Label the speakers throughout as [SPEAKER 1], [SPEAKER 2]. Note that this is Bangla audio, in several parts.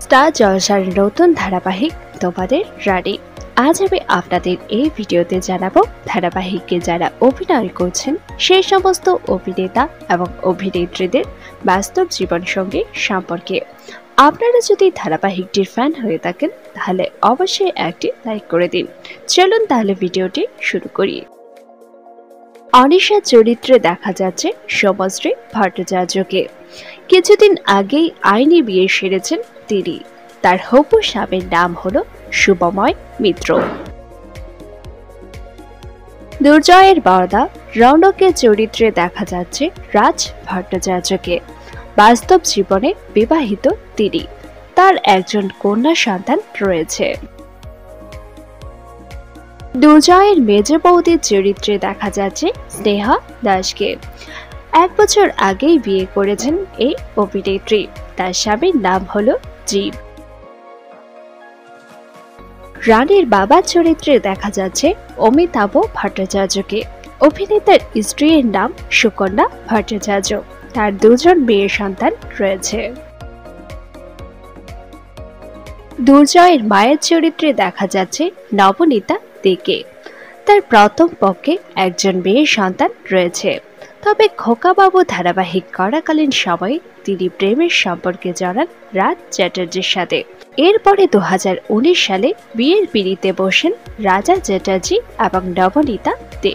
[SPEAKER 1] স্টার জলসার নতুন ধারাবাহিক তোমাদের রানী। আজ আমি আপনাদের এই ভিডিওতে জানাবো ধারাবাহিকে যারা অভিনয় করছেন সেই সমস্ত অভিনেতা এবং অভিনেত্রীদের বাস্তব জীবন সঙ্গী সম্পর্কে। আপনারা যদি ধারাবাহিকটির ফ্যান হয়ে থাকেন তাহলে অবশ্যই একটি লাইক করে দিন। চলুন তাহলে ভিডিওটি শুরু করি। অনিশা চরিত্রে দেখা যাচ্ছে সোমশ্রী ভট্টাচার্যকে। কিছুদিন আগেই আইনি বিয়ে সেরেছেন তিনি। তার হবু স্বামীর নাম হলো শুভময় মিত্র। দুর্জয়ের বরদা রৌনকের চরিত্রে দেখা যাচ্ছে রাজ ভট্টাচার্যকে। বাস্তব জীবনে বিবাহিত তিনি। তার একজন কন্যা সন্তান রয়েছে। দুর্জয়ের মেজ বৌদির চরিত্রে দেখা যাচ্ছে স্নেহা দাসকে। 1 বছর আগেই বিয়ে করেছেন এই অভিনেত্রী। তার স্বামীর নাম হলো জীব। রানীর বাবার চরিত্রে দেখা যাচ্ছে অমিতাভ ভট্টাচার্যকে। অভিনেতার স্ত্রীর নাম সুকন্যা ভট্টাচার্য। তার 2 মেয়ে সন্তান রয়েছে। দুর্জয়ের মায়ের চরিত্রে দেখা যাচ্ছে নবনীতা দেকে। তার প্রথম পক্ষে একজন মেয়ে সন্তান রয়েছে। তবে খোকাবাবু ধারাবাহিক করাকালীন সময়ে তিনি প্রেমের সম্পর্কে জড়ান রাজ চ্যাটার্জির সাথে। এরপরে 2019 সালে বিয়ের পিঁড়িতে বসেন রাজা চ্যাটার্জি এবং নবনীতা দে।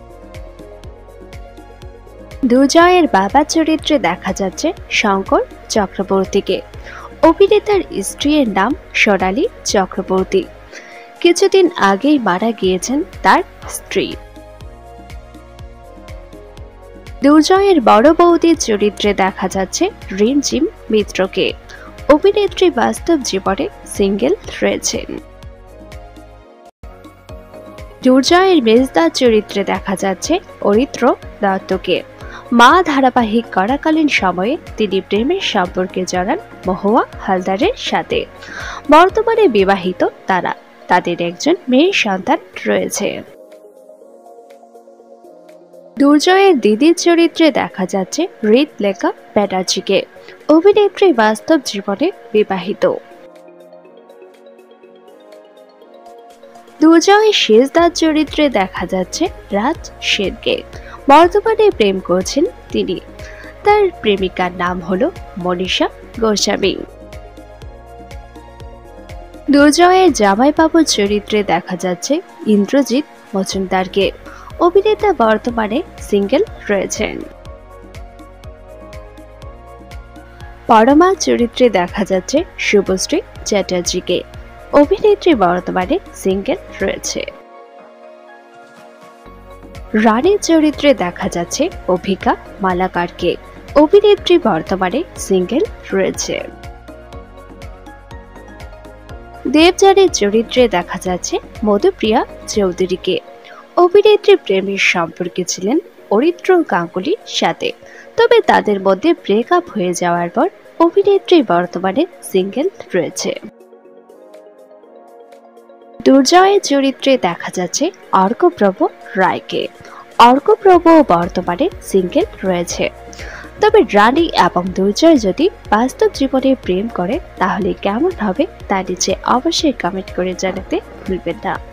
[SPEAKER 1] দুর্জয়ের বাবার চরিত্রে দেখা যাচ্ছে শঙ্কর চক্রবর্তীকে। অভিনেতার স্ত্রীর নাম সোনালী চক্রবর্তী। কিছুদিন আগেই মারা গিয়েছেন তার স্ত্রী। দুর্জয়ের বড় বৌদির চরিত্রে দেখা যাচ্ছে রিমঝিম মিত্রকে। অভিনেত্রী বাস্তব জীবনে সিঙ্গেল রয়েছেন। দুর্জয়ের মেজদার চরিত্রে দেখা যাচ্ছে অরিত্র দত্তকে। মা ধারাবাহিক করাকালীন সময়ে তিনি প্রেমের সম্পর্কে জড়ান মহুয়া হালদারের সাথে। বর্তমানে বিবাহিত তারা। তাদের একজন মেয়ে সন্তান রয়েছে। দুর্জয়ের দিদির চরিত্রে দেখা যাচ্ছে হৃদলেখা ব্যানার্জিকে। অভিনেত্রী বাস্তব জীবনে বিবাহিত। দুর্জয়ের শেষদার চরিত্রে দেখা যাচ্ছে রাজ সেনকে। বর্তমানে প্রেম করছেন তিনি। তার প্রেমিকার নাম হলো মনীষা গোস্বামী। দুর্জয়ের জামাইবাবুর চরিত্রে দেখা যাচ্ছে ইন্দ্রজিৎ মজুমদারকে। অভিনেতা বর্তমানে সিঙ্গেল রয়েছেন। পরমা চরিত্রে দেখা যাচ্ছে শুভশ্রী চ্যাটার্জিকে। অভিনেত্রী বর্তমানে সিঙ্গেল রয়েছে। রানীর চরিত্রে দেখা যাচ্ছে অভিকা মালাকারকে। অভিনেত্রী বর্তমানে সিঙ্গেল রয়েছে। দেবযানীর চরিত্রে দেখা যাচ্ছে মধুপ্রিয়া চৌধুরীকে। অভিনেত্রী প্রেমের সম্পর্কে ছিলেন অরিত্র গাঙ্গুলির সাথে। তবে তাদের মধ্যে ব্রেকআপ হয়ে যাওয়ার পর অভিনেত্রী বর্তমানে সিঙ্গেল রয়েছে। দুর্জয়ের চরিত্রে দেখা যাচ্ছে অর্কপ্রভ রায়কে। অর্কপ্রভ বর্তমানে সিঙ্গেল রয়েছে। তবে রানী এবং দুর্জয় যদি বাস্তব জীবনে প্রেম করে তাহলে কেমন হবে তা নিচে অবশ্যই কমেন্ট করে জানাতে ভুলবেন না।